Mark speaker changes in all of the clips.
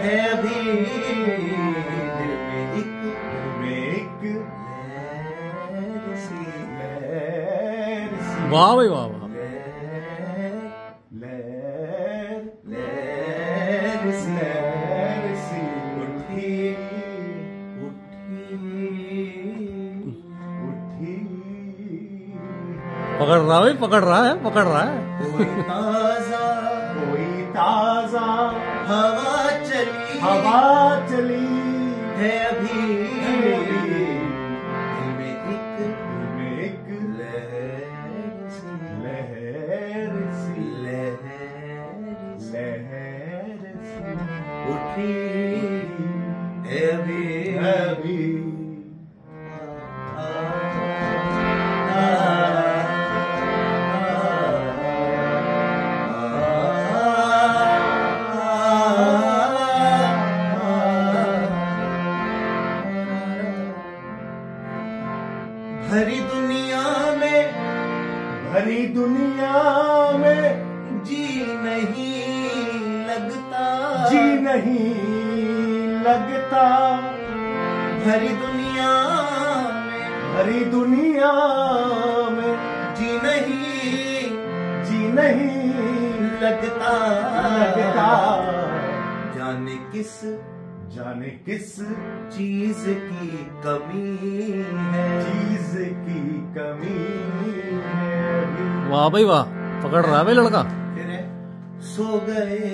Speaker 1: है अभी दिल में एक लहर सी।
Speaker 2: वाह भाई वाह वाह।
Speaker 1: लहर सी उठी
Speaker 2: पकड़ रहा है, पकड़ रहा है, पकड़ रहा है।
Speaker 1: कोई ताजा हवा चली है अभी दिल में एक लहर सी उठी है अभी भरी दुनिया में जी नहीं लगता भरी दुनिया में जी नहीं लगता जाने किस चीज की कमी है
Speaker 2: वाह भाई वाह, पकड़ रहा है भाई लड़का।
Speaker 1: फिर है सो गए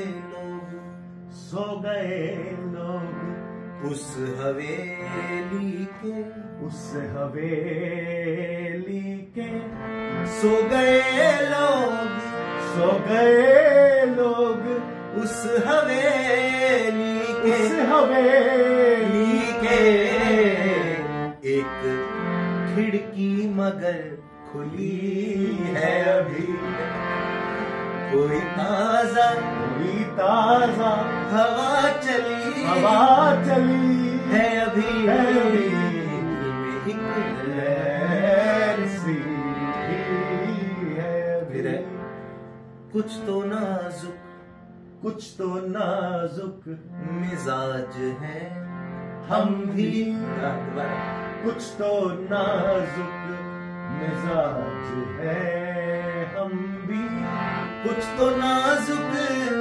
Speaker 1: लोग उस हवेली के सो गए लोग उस हवेली के एक खिड़की मगर खुली है अभी कोई ताजा हवा चली है अभी दिल में एक लहर सी है अभी। कुछ तो नाजुक मिजाज है हम भी कुछ तो नाजुक मिजाज है हम भी कुछ तो नाजुक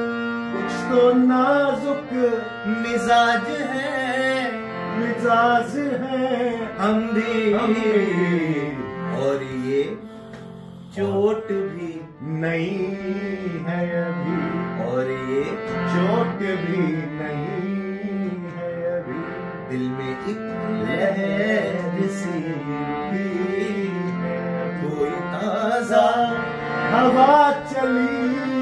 Speaker 1: मिजाज है हम भी और ये चोट भी नहीं है अभी और ये चोट भी नहीं है अभी दिल में एक लहर सी है कोई ताजा हवा चली